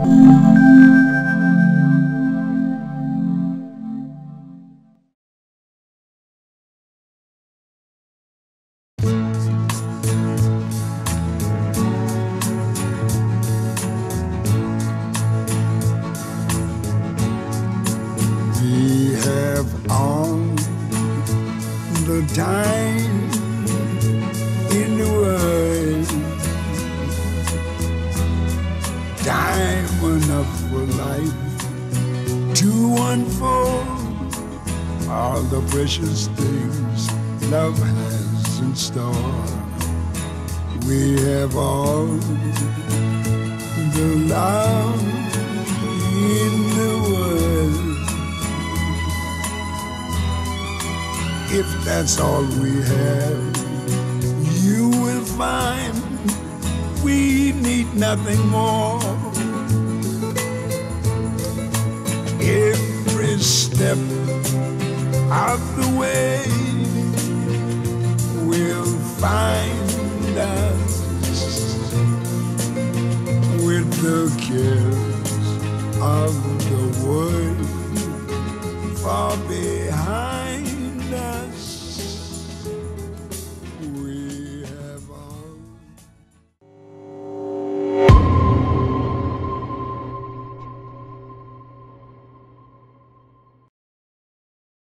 Time in the world, time enough for life to unfold all the precious things love has in store. We have all the love in the world. If that's all we have, you will find we need nothing more. Every step of the way will find us with the cares of the world far behind.